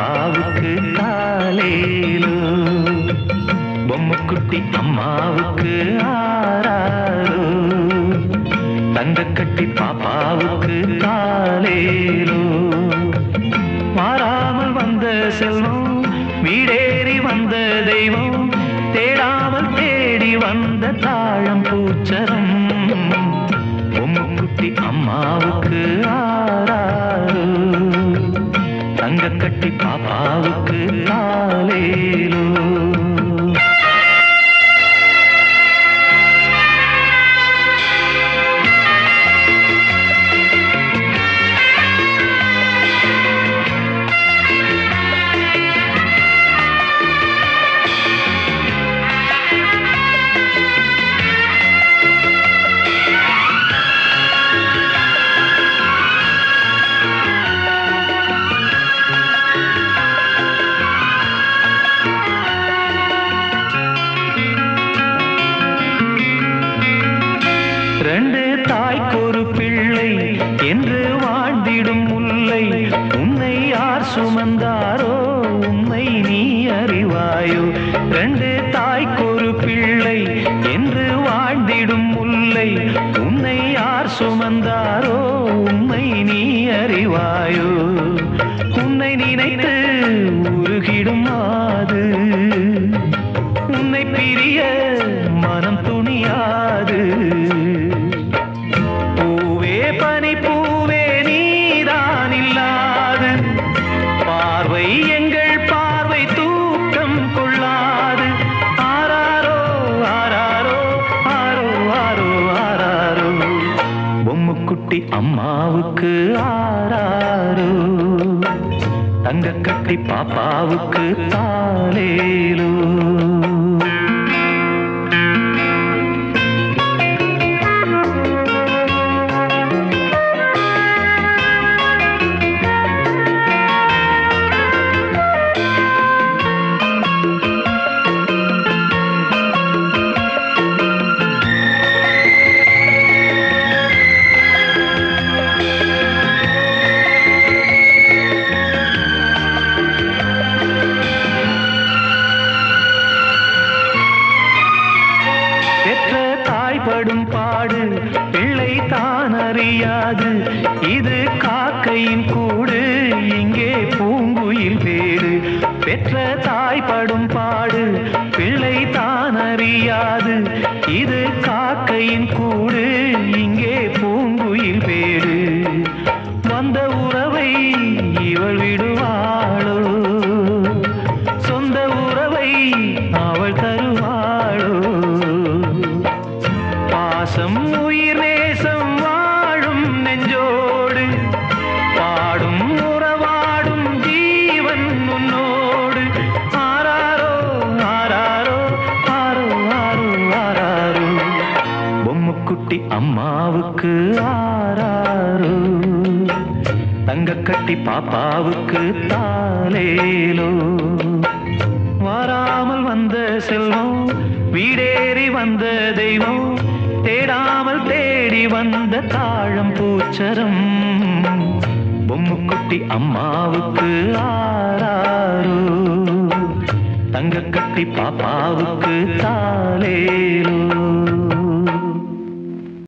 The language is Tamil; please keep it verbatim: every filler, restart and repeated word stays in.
பாப்பாவுக்கு காலேலோ, பொம்முக்குட்டி அம்மாவுக்கு ஆராரோ, தங்கக்கட்டி பாப்பாவுக்கு காலேலோ. மாறாமல் வந்த செல்வம் வீடேறி வந்த தெய்வம், தேடாமல் தேடி வந்த தாழம் பூச்சரம், பொம்முக்குட்டி அம்மாவுக்கு ஆராரோ, தங்கக்கட்டி பாப்பாவுக்கு காலேலோ. ரெண்டு தாய்க்கொரு பிள்ளை என்று வாழ்ந்திடும் முல்லை, உன்னை யார் சுமந்தாரோ உன்னை நீ அறிவாயோ. ரெண்டு தாய்க்கொரு பிள்ளை என்று வாழ்ந்திடும் முல்லை, உன்னை யார் சுமந்தாரோ உன்னை நீ அறிவாயோ. உன்னை நினைத்து உருகிடும் மாது, உன்னை பிரிய மனம் துணியாது. பனி பூவே நீதான் இல்லாது, பார்வை எங்கள் பார்வை தூக்கம் கொள்ளாது. ஆராரோ ஆராரோ ஆரோ ஆரோ ஆராரோ, பொம்முக்குட்டி அம்மாவுக்கு ஆராரோ, தங்கக்கட்டி பாப்பாவுக்கு தாலேலோ. படும் பாடு பிள்ளை தான் அறியாது, இது காக்கையின் கூடு இங்கே பூங்குயில் பேடு. பெற்ற தாய் படும் பாடு பிள்ளை தான் அறியாது, இது காக்கையின் கூடு இங்கே பூங்குயில் பேடு. வந்த உறவை இவள் விடுவாளோ, சொந்த உறவை அவள் தருவாளோ. பாசம் உயிர் நேசம் வாழும் நெஞ்சோடு, பாடும் உறவாடும் ஜீவன் உன்னோடு. ஆராரோ ஆராரோ ஆரோ ஆரோ ஆராரோ, பொம்முக்குட்டி அம்மாவுக்கு ஆராரோ, தங்கக்கட்டி பாப்பாவுக்கு தாலேலோ. வாராமல் வந்த செல்வம் வீடேறி வந்த தெய்வம், தேடாமல் தேடி வந்த தாழம் பூச்சரம், பொம்முக்குட்டி அம்மாவுக்கு ஆராரோ, தங்கக்கட்டி பாப்பாவுக்கு தாலே.